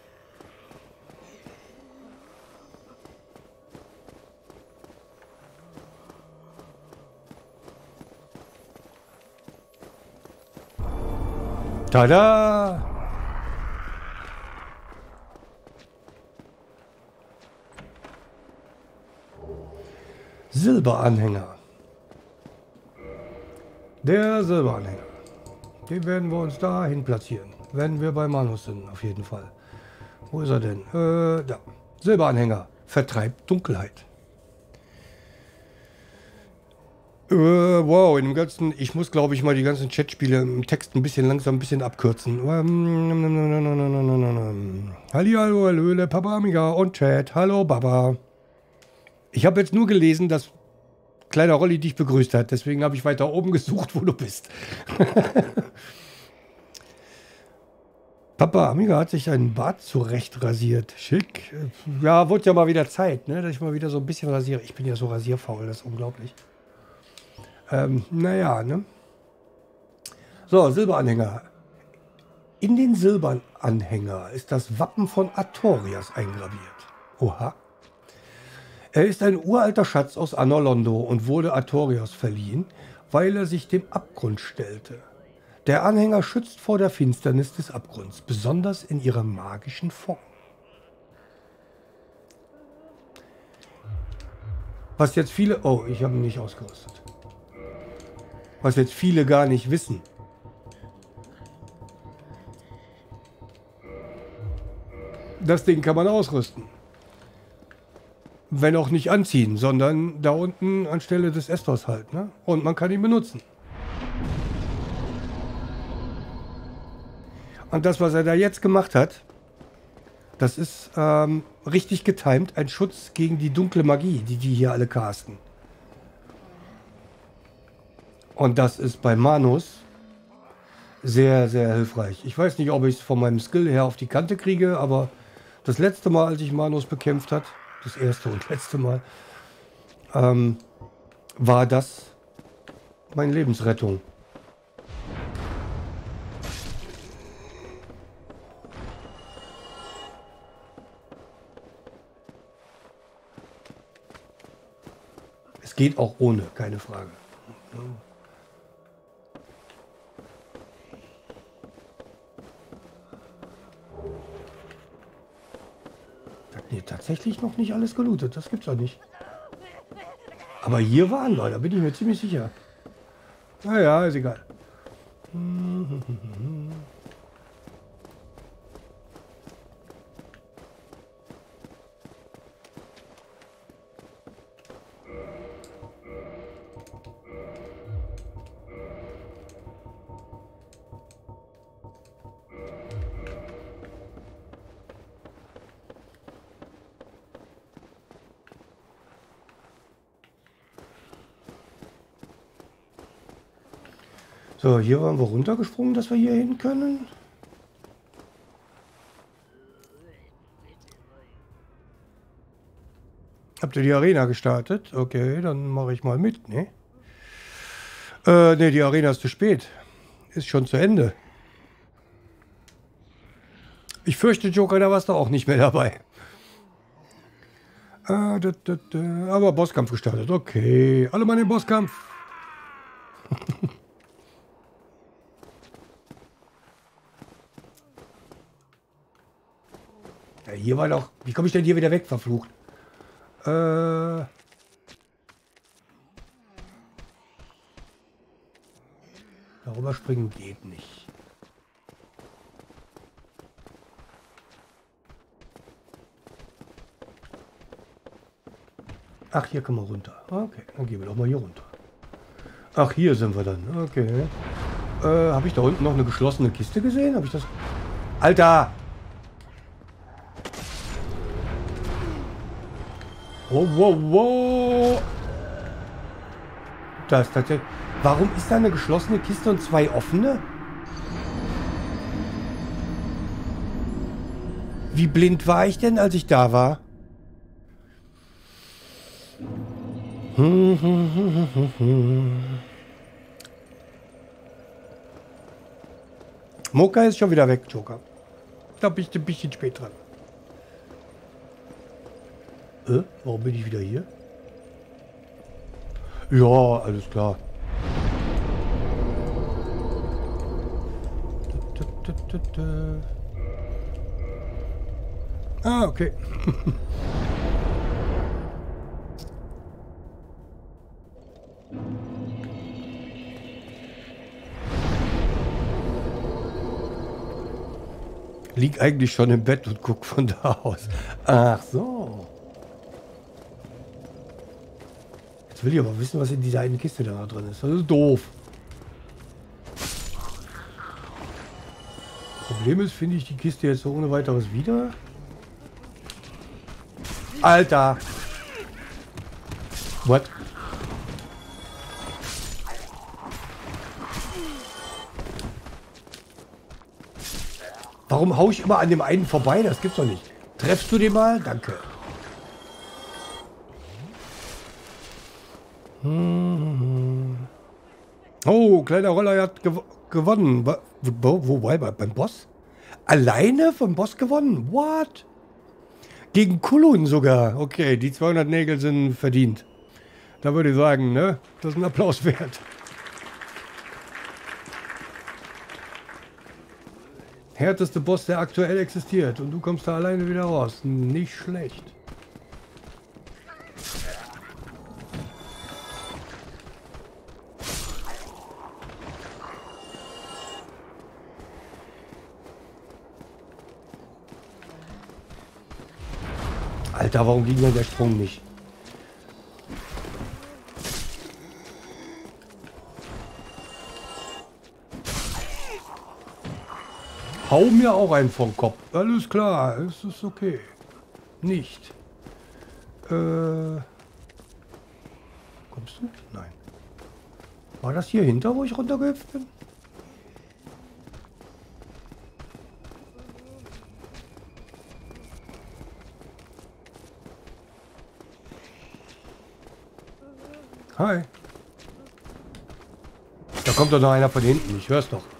Tada! Silberanhänger. Der Silberanhänger. Den werden wir uns dahin platzieren. Wenn wir bei Manus sind, auf jeden Fall. Wo ist er denn? Da. Silberanhänger. Vertreibt Dunkelheit. Wow, in dem ganzen, ich muss glaube ich mal die ganzen Chatspiele im Text ein bisschen langsam, ein bisschen abkürzen. Hallihallo, Hallöle, Papa Amiga und Chat. Hallo, Baba. Ich habe jetzt nur gelesen, dass kleiner Rolli dich begrüßt hat. Deswegen habe ich weiter oben gesucht, wo du bist. Papa Amiga hat sich einen Bart zurecht rasiert. Schick. Ja, wurde ja mal wieder Zeit, ne, dass ich mal wieder so ein bisschen rasiere. Ich bin ja so rasierfaul, das ist unglaublich. Naja, ne? So, Silberanhänger. In den Silberanhänger ist das Wappen von Artorias eingraviert. Oha. Er ist ein uralter Schatz aus Anor Londo und wurde Artorias verliehen, weil er sich dem Abgrund stellte. Der Anhänger schützt vor der Finsternis des Abgrunds, besonders in ihrer magischen Form. Was jetzt viele... Oh, ich habe ihn nicht ausgerüstet. Was jetzt viele gar nicht wissen. Das Ding kann man ausrüsten. Wenn auch nicht anziehen, sondern da unten anstelle des Estos halt, ne? Und man kann ihn benutzen. Und das, was er da jetzt gemacht hat, das ist richtig getimt. Ein Schutz gegen die dunkle Magie, die hier alle casten. Und das ist bei Manus sehr, sehr hilfreich. Ich weiß nicht, ob ich es von meinem Skill her auf die Kante kriege, aber das letzte Mal, als ich Manus bekämpft hat, das erste und letzte Mal, war das meine Lebensrettung. Es geht auch ohne, keine Frage. Nee, tatsächlich noch nicht alles gelootet. Das gibt's doch nicht. Aber hier waren wir, da bin ich mir ziemlich sicher. Naja, ist egal. So, hier waren wir runtergesprungen, dass wir hier hin können. Habt ihr die Arena gestartet? Okay, dann mache ich mal mit, ne? Ne, die Arena ist zu spät. Ist schon zu Ende. Ich fürchte, Joker, da warst du auch nicht mehr dabei. Aber Bosskampf gestartet. Okay, alle mal in den Bosskampf. Ja, hier war doch... Wie komme ich denn hier wieder weg, verflucht? Darüber springen geht nicht. Ach, hier kann man runter. Okay, dann gehen wir doch mal hier runter. Ach, hier sind wir dann. Okay. Habe ich da unten noch eine geschlossene Kiste gesehen? Habe ich das... Alter! Wow, wow, wow! Das ist tatsächlich... Warum ist da eine geschlossene Kiste und zwei offene? Wie blind war ich denn, als ich da war? Moka ist schon wieder weg, Joker. Da bist du ein bisschen spät dran. Warum bin ich wieder hier? Ja, alles klar. Ah, okay. Lieg eigentlich schon im Bett und guck von da aus. Ach so. Jetzt will ich aber wissen, was in dieser einen Kiste da drin ist. Das ist doof. Problem ist, finde ich die Kiste jetzt so ohne weiteres wieder. Alter! What? Warum hau ich immer an dem einen vorbei? Das gibt's doch nicht. Treffst du den mal? Danke. Oh, kleiner Roller hat gewonnen. Wobei, beim Boss? Alleine vom Boss gewonnen? What? Gegen Kulun sogar. Okay, die 200 Nägel sind verdient. Da würde ich sagen, ne? Das ist ein Applaus wert. Härteste Boss, der aktuell existiert. Und du kommst da alleine wieder raus. Nicht schlecht. Alter, warum ging denn der Sprung nicht? Hau mir auch einen vom Kopf. Alles klar, es ist okay. Nicht. Kommst du? Nein. War das hier hinter, wo ich runtergehüpft bin? Hi. Da kommt doch noch einer von hinten. Ich hör's doch.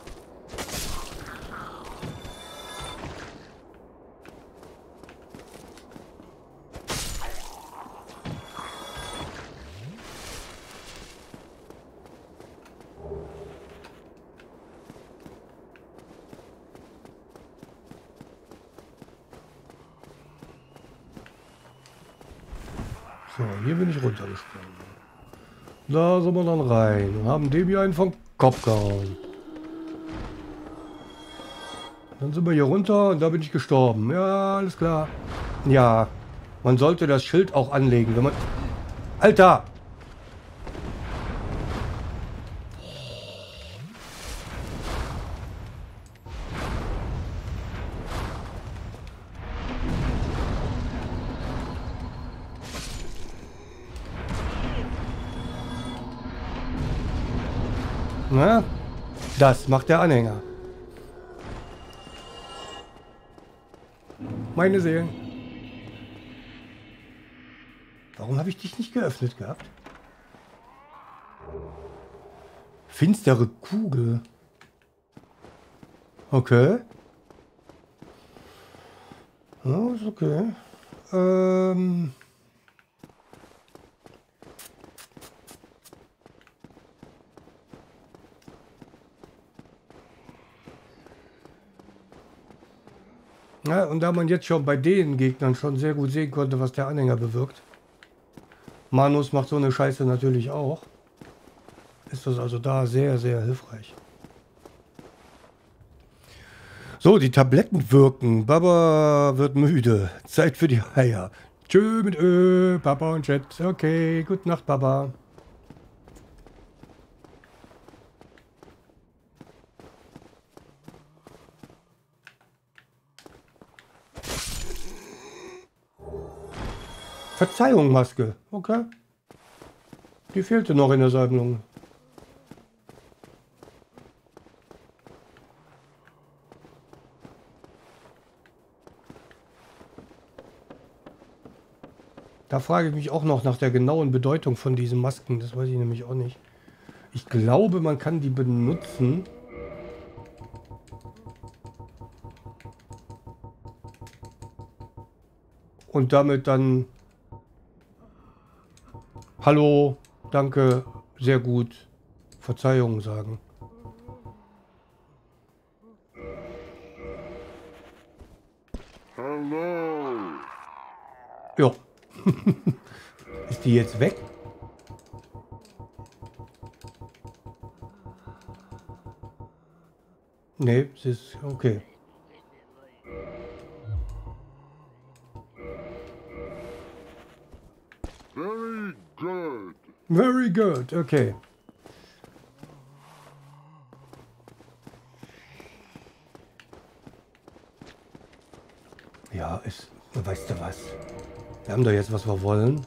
So, hier bin ich runtergesprungen. Da sind wir dann rein und haben dem hier einen vom Kopf gehauen. Dann sind wir hier runter und da bin ich gestorben. Ja, alles klar. Ja, man sollte das Schild auch anlegen, wenn man... Alter! Na, das macht der Anhänger. Meine Seelen. Warum habe ich dich nicht geöffnet gehabt? Finstere Kugel. Okay. Ja, ist okay. Ja, und da man jetzt schon bei den Gegnern schon sehr gut sehen konnte, was der Anhänger bewirkt. Manus macht so eine Scheiße natürlich auch. Ist das also da sehr, sehr hilfreich. So, die Tabletten wirken. Baba wird müde. Zeit für die Eier. Tschö mit Ö, Papa und Chat. Okay, gute Nacht, Baba. Verzeihung, Maske. Okay. Die fehlte noch in der Sammlung. Da frage ich mich auch noch nach der genauen Bedeutung von diesen Masken. Das weiß ich nämlich auch nicht. Ich glaube, man kann die benutzen. Und damit dann... Hallo, danke, sehr gut, Verzeihung sagen. Hello. Ja. Ist die jetzt weg? Nee, sie ist okay. Very good. Very good, okay. Ja, ist, weißt du was? Wir haben da jetzt, was wir wollen.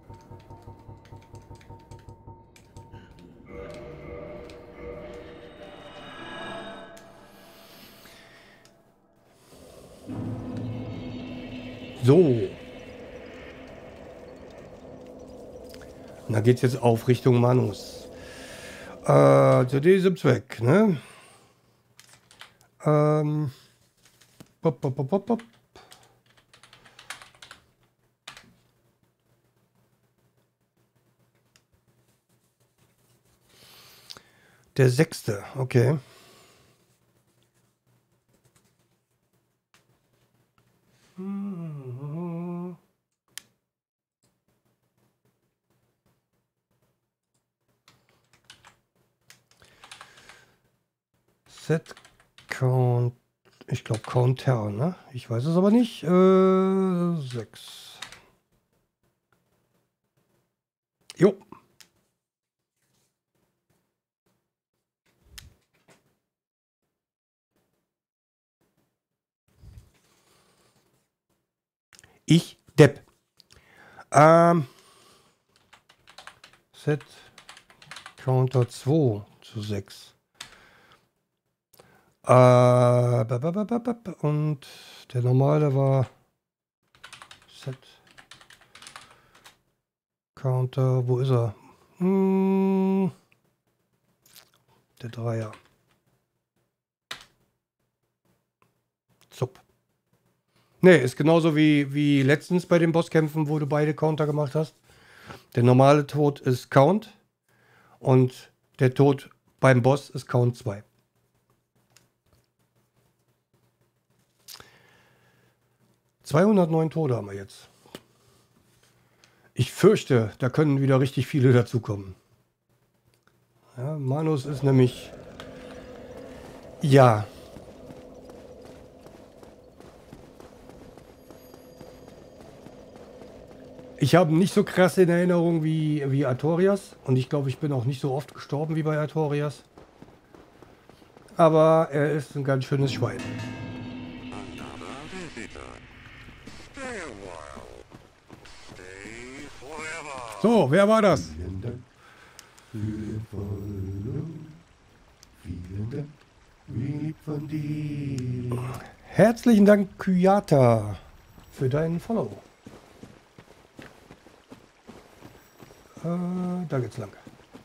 So. Und da geht's jetzt auf Richtung Manus. Zu diesem Zweck, ne? Pop, pop, pop, pop, pop. Der 6. Okay. Set Count. Ich glaube Counter, ne? Ich weiß es aber nicht. 6. Jo. Ich Depp. Set Counter 2 zu 6. Und der normale war Set Counter. Wo ist er? Der Dreier. Zup. Ne, ist genauso wie letztens bei den Bosskämpfen, wo du beide Counter gemacht hast. Der normale Tod ist Count und der Tod beim Boss ist Count 2. ...209 Tode haben wir jetzt. Ich fürchte, da können wieder richtig viele dazukommen. Ja, Manus ist nämlich... Ja. Ich habe nicht so krass in Erinnerung wie Artorias. Und ich glaube, ich bin auch nicht so oft gestorben wie bei Artorias. Aber er ist ein ganz schönes Schwein. So, wer war das? Vielen Dank für den Follow. Vielen Dank, lieb von dir. Herzlichen Dank, Kyata, für deinen Follow. Da geht's lang.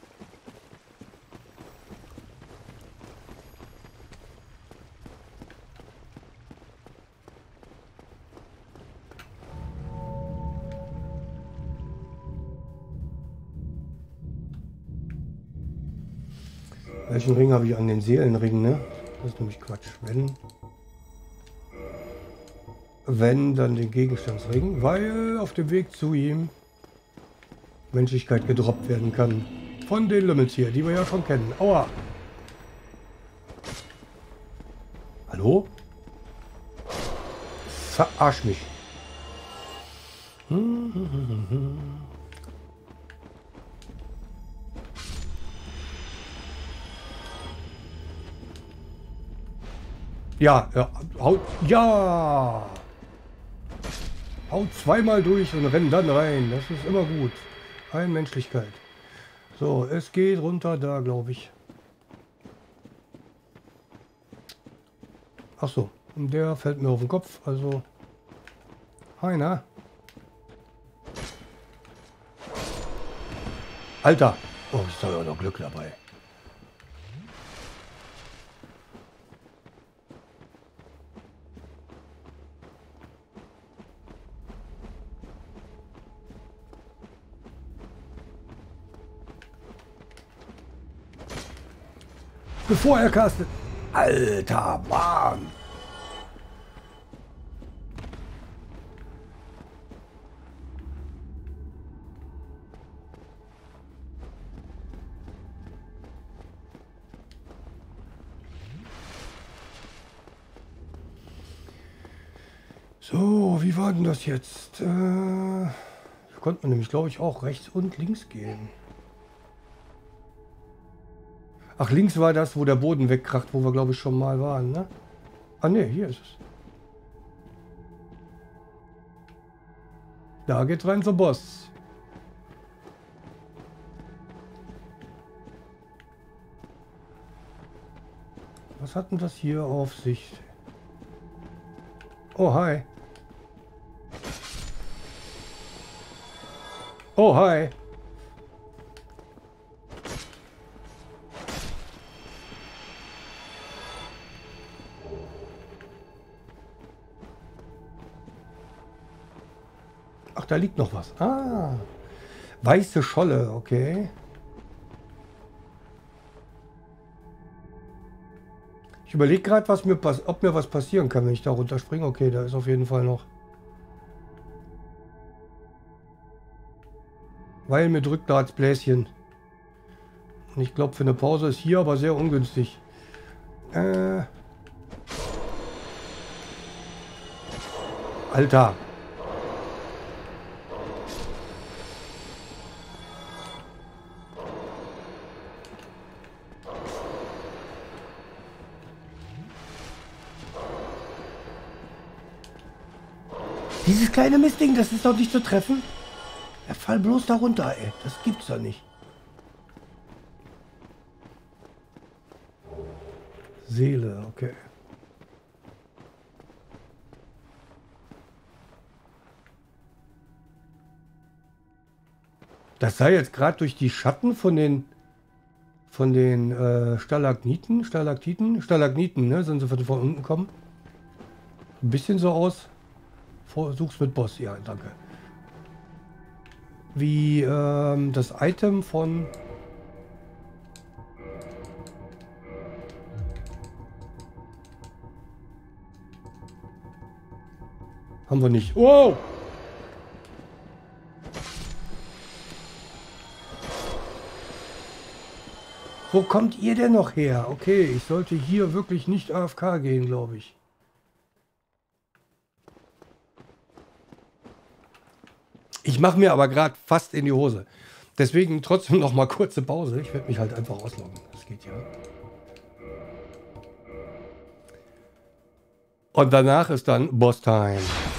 Welchen Ring habe ich an den Seelenring, ne? Das ist nämlich Quatsch. Wenn wenn dann den Gegenstandsring, weil auf dem Weg zu ihm Menschlichkeit gedroppt werden kann. Von den Lümmels hier, die wir ja schon kennen. Aua! Hallo? Verarsch mich. Ja, haut, ja! Haut zweimal durch und renn dann rein. Das ist immer gut. Ein Menschlichkeit. So, es geht runter da, glaube ich. Ach so, der fällt mir auf den Kopf. Also, Heiner. Alter! Oh, ist doch noch Glück dabei. Bevor er castet. Alter Mann! So, wie war denn das jetzt? Konnte man nämlich, glaube ich, auch rechts und links gehen. Ach, links war das, wo der Boden wegkracht, wo wir, glaube ich, schon mal waren, ne? Ah, ne, hier ist es. Da geht rein zum Boss. Was hat denn das hier auf sich? Oh, hi. Oh, hi. Ach, da liegt noch was. Ah, weiße Scholle, okay. Ich überlege gerade, ob mir was passieren kann, wenn ich da runterspringe. Okay, da ist auf jeden Fall noch. Weil mir drückt da das Bläschen. Und ich glaube, für eine Pause ist hier aber sehr ungünstig. Alter. Dieses kleine Mistding, das ist doch nicht zu treffen. Er fall bloß da runter, ey. Das gibt's doch nicht. Seele, okay. Das sei jetzt gerade durch die Schatten von den Stalagniten, ne, sind sie von unten kommen. Ein bisschen so aus. Versuch's mit Boss, ja, danke. Wie das Item von... Haben wir nicht. Wow! Wo kommt ihr denn noch her? Okay, ich sollte hier wirklich nicht AFK gehen, glaube ich. Ich mache mir aber gerade fast in die Hose. Deswegen trotzdem noch mal kurze Pause. Ich werde mich halt einfach ausloggen. Das geht ja. Und danach ist dann Boss Time.